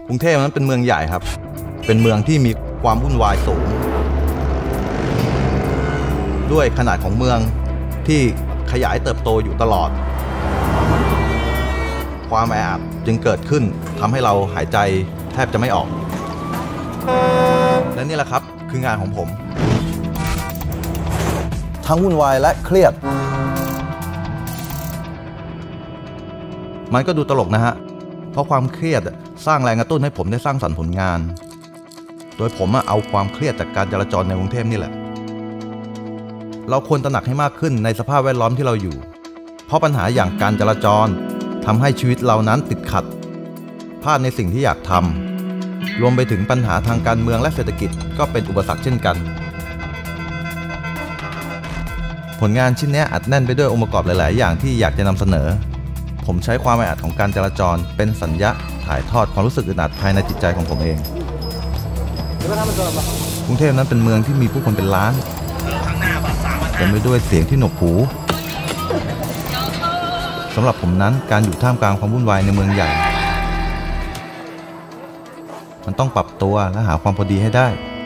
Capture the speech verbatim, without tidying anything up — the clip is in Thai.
กรุงเทพนั้นเป็นเมืองใหญ่ครับเป็นเมืองที่มีความวุ่นวายสูงด้วยขนาดของเมืองที่ขยายเติบโตอยู่ตลอดความแออัดจึงเกิดขึ้นทำให้เราหายใจแทบจะไม่ออกและนี่แหละครับคืองานของผมทั้งวุ่นวายและเครียดมันก็ดูตลกนะฮะเพราะความเครียดสร้างแรงกระตุ้นให้ผมได้สร้างสรรค์ผลงานโดยผมเอาความเครียดจากการจราจรในกรุงเทพนี่แหละเราควรตระหนักให้มากขึ้นในสภาพแวดล้อมที่เราอยู่เพราะปัญหาอย่างการจราจรทำให้ชีวิตเรานั้นติดขัดพลาดในสิ่งที่อยากทำรวมไปถึงปัญหาทางการเมืองและเศรษฐกิจก็เป็นอุปสรรคเช่นกันผลงานชิ้นนี้อัดแน่นไปด้วยองค์ประกอบหลายๆอย่างที่อยากจะนำเสนอผมใช้ความแออัดของการจราจรเป็นสัญญาถ่ายทอดความรู้สึกอึดอัดภายในจิตใจของผมเองกรุงเทพนั้นเป็นเมืองที่มีผู้คนเป็นล้านเต็มไปด้วยเสียงที่หนวกหูสำหรับผมนั้นการอยู่ท่ามกลางความวุ่นวายในเมืองใหญ่มันต้องปรับตัวและหาความพอดีให้ได้